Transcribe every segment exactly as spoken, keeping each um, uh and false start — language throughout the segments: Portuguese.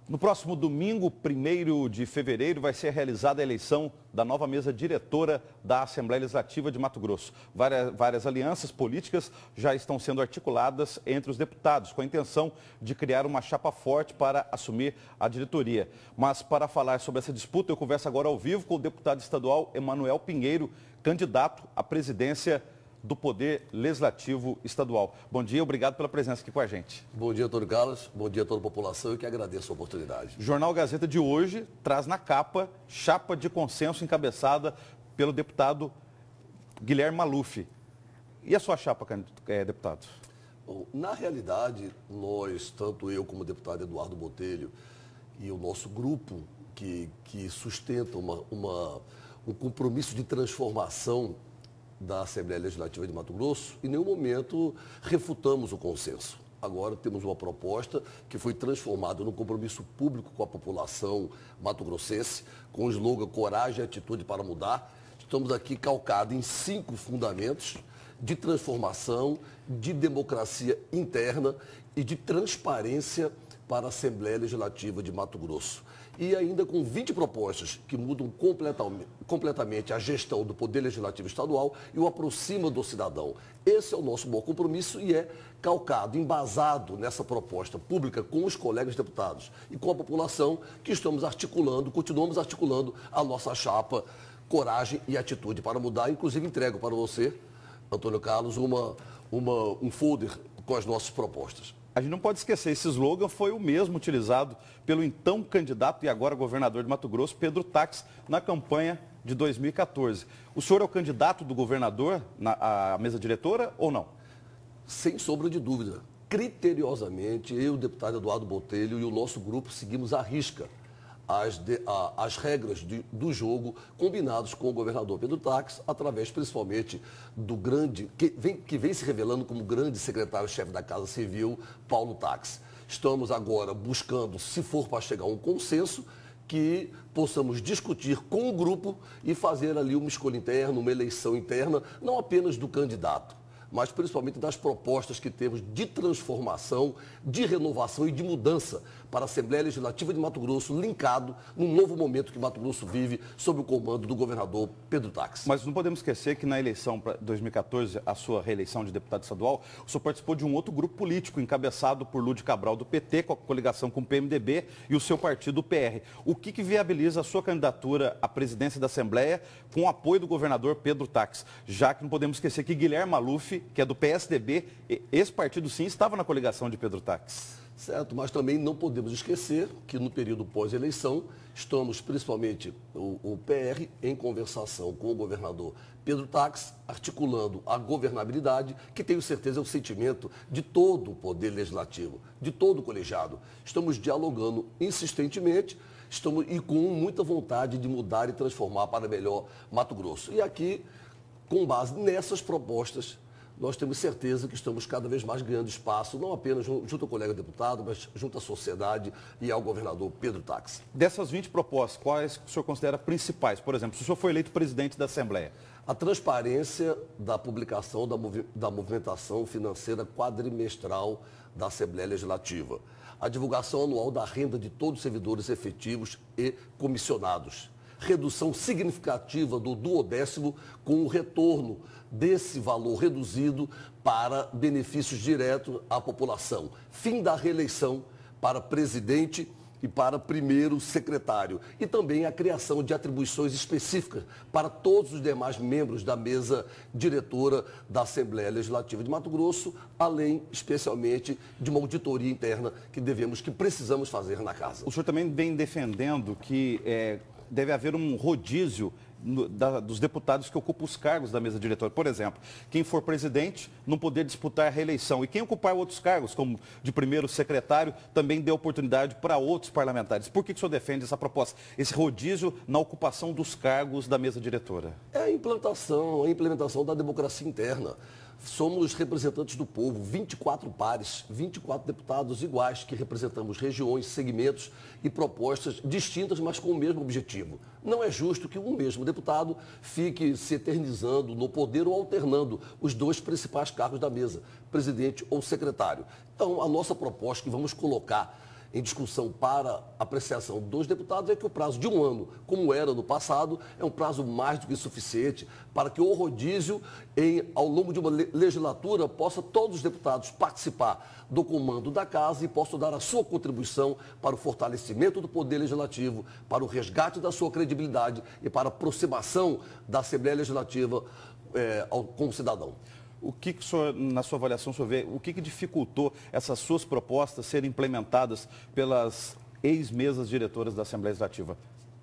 No próximo domingo, primeiro de fevereiro, vai ser realizada a eleição da nova mesa diretora da Assembleia Legislativa de Mato Grosso. Várias, várias alianças políticas já estão sendo articuladas entre os deputados, com a intenção de criar uma chapa forte para assumir a diretoria. Mas para falar sobre essa disputa, eu converso agora ao vivo com o deputado estadual Emanuel Pinheiro, candidato à presidência do Poder Legislativo Estadual. Bom dia, obrigado pela presença aqui com a gente. Bom dia, Antônio Carlos. Bom dia a toda a população. Eu que agradeço a oportunidade. O Jornal Gazeta de hoje traz na capa chapa de consenso encabeçada pelo deputado Guilherme Maluf. E a sua chapa, deputado? Bom, na realidade, nós, tanto eu como o deputado Eduardo Botelho e o nosso grupo que, que sustenta uma, uma, um compromisso de transformação da Assembleia Legislativa de Mato Grosso, em nenhum momento refutamos o consenso. Agora temos uma proposta que foi transformada num compromisso público com a população mato-grossense, com o slogan Coragem e Atitude para Mudar. Estamos aqui calcados em cinco fundamentos de transformação, de democracia interna e de transparência para a Assembleia Legislativa de Mato Grosso. E ainda com vinte propostas que mudam completamente a gestão do Poder Legislativo Estadual e o aproxima do cidadão. Esse é o nosso bom compromisso e é calcado, embasado nessa proposta pública com os colegas deputados e com a população que estamos articulando, continuamos articulando a nossa chapa Coragem e Atitude para Mudar. Inclusive entrego para você, Antônio Carlos, uma, uma, um folder com as nossas propostas. A gente não pode esquecer, esse slogan foi o mesmo utilizado pelo então candidato e agora governador de Mato Grosso, Pedro Taques, na campanha de dois mil e quatorze. O senhor é o candidato do governador na à mesa diretora ou não? Sem sombra de dúvida. Criteriosamente, eu, o deputado Eduardo Botelho e o nosso grupo seguimos à risca as, de, a, as regras de, do jogo combinados com o governador Pedro Taques, através principalmente do grande, que vem, que vem se revelando como grande secretário-chefe da Casa Civil, Paulo Taques. Estamos agora buscando, se for para chegar a um consenso, que possamos discutir com o grupo e fazer ali uma escolha interna, uma eleição interna, não apenas do candidato, mas principalmente das propostas que temos de transformação, de renovação e de mudança para a Assembleia Legislativa de Mato Grosso, linkado num novo momento que Mato Grosso vive sob o comando do governador Pedro Taques. Mas não podemos esquecer que na eleição para dois mil e quatorze, a sua reeleição de deputado estadual, o senhor participou de um outro grupo político, encabeçado por Lúdio Cabral do P T, com a coligação com o P M D B e o seu partido, o P R. O que, que viabiliza a sua candidatura à presidência da Assembleia com o apoio do governador Pedro Taques? Já que não podemos esquecer que Guilherme Maluf, que é do P S D B, esse partido sim estava na coligação de Pedro Taques. Certo, mas também não podemos esquecer que no período pós-eleição estamos principalmente o, o P R em conversação com o governador Pedro Taques, articulando a governabilidade, que tenho certeza é o sentimento de todo o Poder Legislativo, de todo o colegiado. Estamos dialogando insistentemente estamos, e com muita vontade de mudar e transformar para melhor Mato Grosso. E aqui, com base nessas propostas, nós temos certeza que estamos cada vez mais ganhando espaço, não apenas junto ao colega deputado, mas junto à sociedade e ao governador Pedro Taques. Dessas vinte propostas, quais o senhor considera principais? Por exemplo, se o senhor for eleito presidente da Assembleia. A transparência da publicação da, movi da movimentação financeira quadrimestral da Assembleia Legislativa. A divulgação anual da renda de todos os servidores efetivos e comissionados. Redução significativa do duodécimo com o retorno desse valor reduzido para benefícios diretos à população. Fim da reeleição para presidente e para primeiro secretário. E também a criação de atribuições específicas para todos os demais membros da mesa diretora da Assembleia Legislativa de Mato Grosso, além especialmente de uma auditoria interna que devemos, que precisamos fazer na casa. O senhor também vem defendendo que é, deve haver um rodízio No, da, dos deputados que ocupam os cargos da mesa diretora. Por exemplo, quem for presidente não poder disputar a reeleição. E quem ocupar outros cargos, como de primeiro secretário, também dê oportunidade para outros parlamentares. Por que, que o senhor defende essa proposta, esse rodízio na ocupação dos cargos da mesa diretora? É a implantação, a implementação da democracia interna. Somos representantes do povo, vinte e quatro pares, vinte e quatro deputados iguais, que representamos regiões, segmentos e propostas distintas, mas com o mesmo objetivo. Não é justo que um mesmo deputado fique se eternizando no poder ou alternando os dois principais cargos da mesa, presidente ou secretário. Então, a nossa proposta que vamos colocar em discussão para apreciação dos deputados é que o prazo de um ano, como era no passado, é um prazo mais do que suficiente para que o rodízio, em, ao longo de uma legislatura, possa todos os deputados participar do comando da casa e possam dar a sua contribuição para o fortalecimento do poder legislativo, para o resgate da sua credibilidade e para a aproximação da Assembleia Legislativa é, ao, com o cidadão. O que, que o senhor, na sua avaliação, o senhor vê, o que, que dificultou essas suas propostas serem implementadas pelas ex-mesas diretoras da Assembleia Legislativa?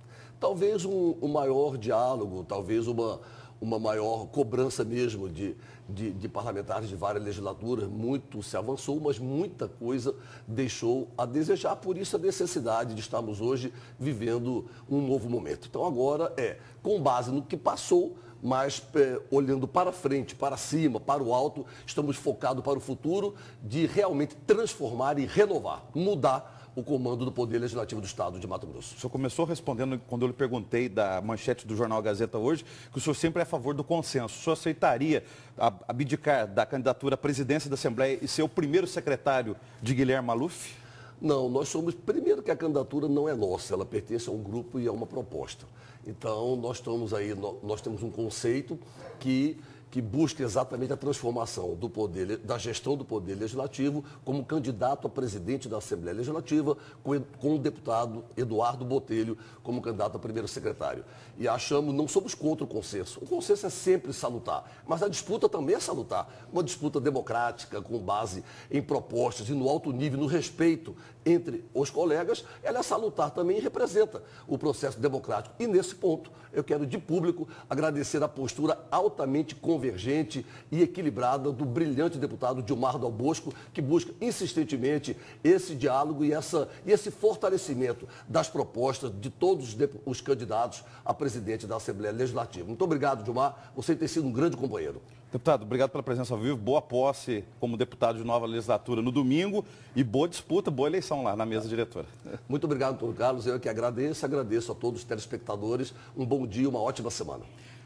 Talvez um, um maior diálogo, talvez uma, uma maior cobrança mesmo de, de, de parlamentares de várias legislaturas. Muito se avançou, mas muita coisa deixou a desejar. Por isso a necessidade de estarmos hoje vivendo um novo momento. Então agora é, com base no que passou, mas é, olhando para frente, para cima, para o alto, estamos focados para o futuro de realmente transformar e renovar, mudar o comando do Poder Legislativo do Estado de Mato Grosso. O senhor começou respondendo, quando eu lhe perguntei da manchete do jornal Gazeta hoje, que o senhor sempre é a favor do consenso. O senhor aceitaria abdicar da candidatura à presidência da Assembleia e ser o primeiro secretário de Guilherme Maluf? Não, nós somos, primeiro que a candidatura não é nossa, ela pertence a um grupo e a uma proposta. Então, nós estamos aí, nós temos um conceito que, que busca exatamente a transformação do poder, da gestão do Poder Legislativo como candidato a presidente da Assembleia Legislativa, com, com o deputado Eduardo Botelho como candidato a primeiro secretário. E achamos, não somos contra o consenso. O consenso é sempre salutar, mas a disputa também é salutar. Uma disputa democrática, com base em propostas e no alto nível, no respeito entre os colegas, ela é salutar também e representa o processo democrático. E nesse ponto, eu quero de público agradecer a postura altamente convergente e equilibrada do brilhante deputado Dilmar Dal Bosco, que busca insistentemente esse diálogo e, essa, e esse fortalecimento das propostas de todos os, os candidatos a presidente da Assembleia Legislativa. Muito obrigado, Dilmar. Você tem sido um grande companheiro. Deputado, obrigado pela presença ao vivo. Boa posse como deputado de nova legislatura no domingo e boa disputa, boa eleição lá na mesa diretora. Muito obrigado, doutor Carlos. Eu que agradeço, agradeço a todos os telespectadores. Um bom dia, uma ótima semana.